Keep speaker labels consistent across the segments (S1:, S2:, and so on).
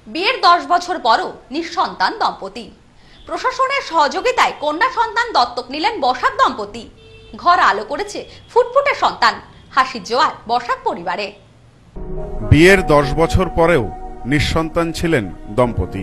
S1: বিয়ের 10 বছর পরও নিঃসন্তান দম্পতি। প্রশাসনের সহযোগিতায় কন্যা সন্তান দত্তক নিলেন বসাক দম্পতি। ঘর আলো করেছে ফুটফুটে সন্তান, হাসির জোয়ার বসাক পরিবারে।
S2: বিয়ের 10 বছর পরেও নিঃসন্তান ছিলেন দম্পতি।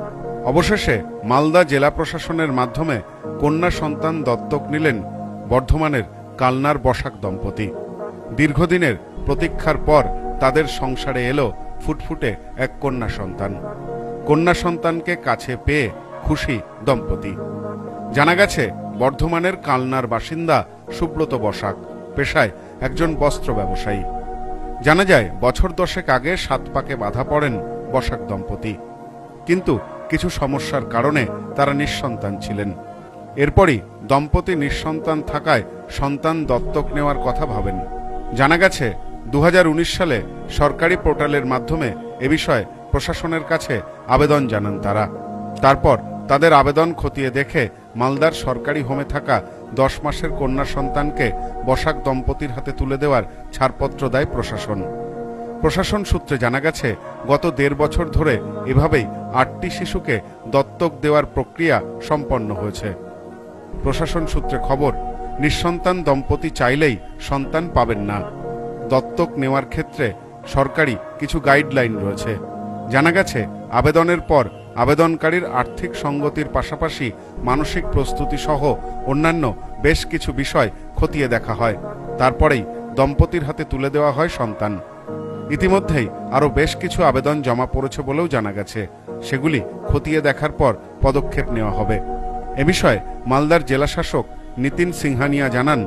S2: অবশেষে মালদা জেলা প্রশাসনের মাধ্যমে কন্যা সন্তান দত্তক নিলেন বর্ধমানের কালনার বসাক দম্পতি। দীর্ঘদিনের প্রতীক্ষার পর তাদের সংসারে এলো ফুটফুটে এক কন্যা সন্তান। কন্যা সন্তানকে কাছে পেয়ে খুশি দম্পতি। জানা গেছে, বর্ধমানের কালনার বাসিন্দা সুব্রত বসাক পেশায় একজন বস্ত্র ব্যবসায়ী। জানা যায়, বছর 10 আগে 7 পাকে বাধা পড়েন বসাক দম্পতি, কিন্তু কিছু সমস্যার কারণে তারা নিঃসন্তান ছিলেন। এরপরই দম্পতি নিঃসন্তান থাকায় সন্তান দত্তক নেওয়ার কথা ভাবেন। জানা গেছে, 2019 সালে সরকারি পোর্টালের মাধ্যমে এ বিষয়ে প্রশাসনের কাছে আবেদন জানান তারা। তারপর তাদের আবেদন খতিয়ে দেখে মালদার সরকারি হোমে থাকা 10 মাসের কন্যা সন্তানকে বসাক দম্পতির হাতে তুলে দেওয়ার ছাড়পত্র দেয় প্রশাসন। প্রশাসন সূত্রে জানা গেছে, গত 1.5 বছর ধরে এভাবেই 8টি শিশুকে দত্তক দেওয়ার প্রক্রিয়া সম্পন্ন হয়েছে। প্রশাসন সূত্রে খবর, নিঃসন্তান দম্পতি চাইলেই সন্তান পাবেন না। দত্তক নেওয়ার ক্ষেত্রে সরকারি কিছু গাইডলাইন রয়েছে। জানা গেছে, আবেদনের পর আবেদনকারীর আর্থিক সঙ্গতির পাশাপাশি মানসিক প্রস্তুতি সহ অন্যান্য বেশ কিছু বিষয় খতিয়ে দেখা হয়। তারপরেই দম্পতির হাতে তুলে দেওয়া হয় সন্তান। ইতিমধ্যেই আরও বেশ কিছু আবেদন জমা পড়েছে বলেও জানা গেছে। সেগুলি খতিয়ে দেখার পর পদক্ষেপ নেওয়া হবে। এ বিষয়ে মালদার জেলাশাসক নিতিন সিংহানিয়া জানান,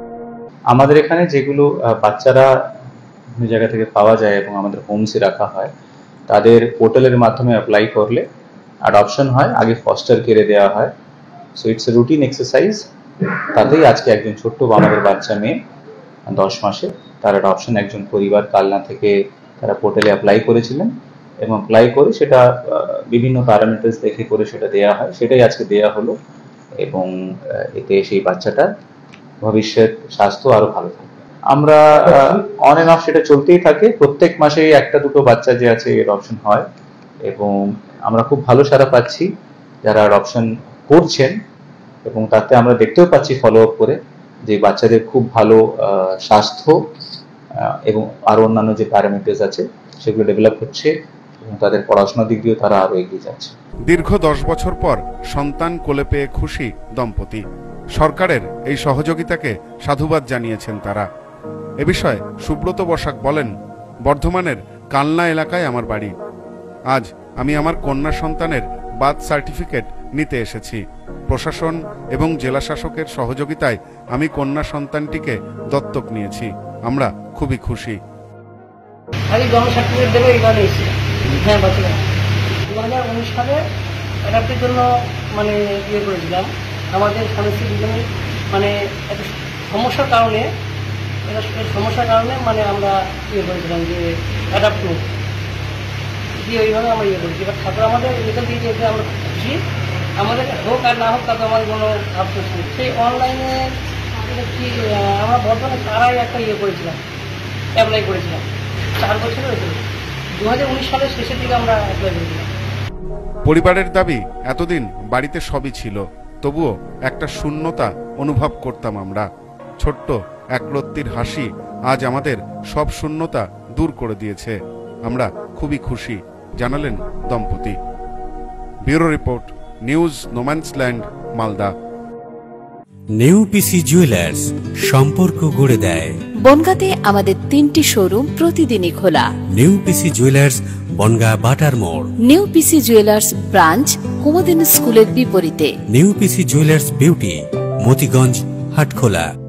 S3: আমাদের এখানে যেগুলো বাচ্চারা বিভিন্ন জায়গা থেকে পাওয়া যায় এবং আমাদের হোমসে রাখা হয়, তাদের পোর্টালের মাধ্যমে অ্যাপ্লাই করলে অ্যাডপশন হয়। আগে ফস্টার কেয়ারে দেওয়া হয়। So it's a routine exercise. তাতেই আজকে একজন ছোট্ট আমাদের বাচ্চা মেয়ে 10 মাসে, তার অ্যাডপশন একজন পরিবার কালনা থেকে তারা পোর্টালে অ্যাপ্লাই করেছিলেন এবং অ্যাপ্লাই করে সেটা বিভিন্ন প্যারামিটার্স দেখে করে সেটা দেওয়া হয়। সেটাই আজকে দেওয়া হলো এবং এতে সেই বাচ্চাটার ভবিষ্যৎ স্বাস্থ্য আরো ভালো থাকবে। আমরা অন এন্ড অফ সেটা চলতেই থাকে। প্রত্যেক মাসেই 1-2 বাচ্চা যে আছে এর অপশন হয় এবং আমরা খুব ভালো সাড়া পাচ্ছি যারা অপশন করছেন এবং তাতে আমরা দেখতেও পাচ্ছি ফলো আপ করে যে বাচ্চাদের খুব ভালো স্বাস্থ্য এবং আরো অন্যান্য যে প্যারামিটার্স আছে সেগুলো ডেভেলপ হচ্ছে এবং তাদের পড়াশোনার দিক দিয়েও তারা আরো এগিয়ে যাচ্ছে।
S2: দীর্ঘ 10 বছর পর সন্তান কোলে পেয়ে খুশি দম্পতি। সরকারের এই সহযোগিতাকে সাধুবাদ জানিয়েছেন তারা। এ বিষয়ে সুব্রত বসাক বলেন, বর্ধমানের কালনা এলাকায় আমার বাড়ি। আজ আমি আমার কন্যা সন্তানের বার্থ সার্টিফিকেট নিতে এসেছি। প্রশাসন এবং জেলা শাসকের সহযোগিতায় আমি কন্যা সন্তানটিকে দত্তক নিয়েছি। আমরা খুবই খুশি।
S4: আমি জন্ম সার্টিফিকেট দেবো এই কারণে এসেছি। হ্যাঁ, বাচ্চা 2019 সালে অ্যাডাপ্টের জন্য ইয়ে করেছিলাম। আমাদের স্বামী দুজনেই একটা সমস্যার কারণে আমরা ইয়ে করেছিলাম যে অ্যাডাপ্ট করব দিয়ে ওইভাবে আমরা ইয়ে করেছি। এবার ঠাকুর আমাদের রেজাল্ট দিয়ে দিয়েছে, আমরা খুশি। আমাদের হোক আর না হোক তাতে আমাদের কোনো আফসোস নেই। সেই অনলাইনে কি আমরা বর্তমানে তারাই একটা ইয়ে করেছিলাম, অ্যাপ্লাই করেছিলাম। 4 বছর হয়েছিল, 2019 সালের শেষের দিকে আমরা অ্যাপ্লাই করেছিলাম।
S2: পরিবারের দাবি, এতদিন বাড়িতে সবই ছিল, তবুও একটা শূন্যতা অনুভব করতাম আমরা। ছোট্ট একরত্তির হাসি আজ আমাদের সব শূন্যতা দূর করে দিয়েছে। আমরা খুবই খুশি, জানালেন দম্পতি। Bureau report, news no man's land, Malda.
S5: New PC jewellers, সম্পর্ক গড়ে দেয়।
S6: বনগাঁতে আমাদের 3টি শোরুম প্রতিদিনই খোলা।
S5: নিউ পিসি জুয়েলার্স, বনগাঁ বাটার মোড়।
S6: New PC jewellers branch, Kumudini স্কুলের বিপরীতে।
S5: New PC jewellers beauty, Motiganj, Hatkhola.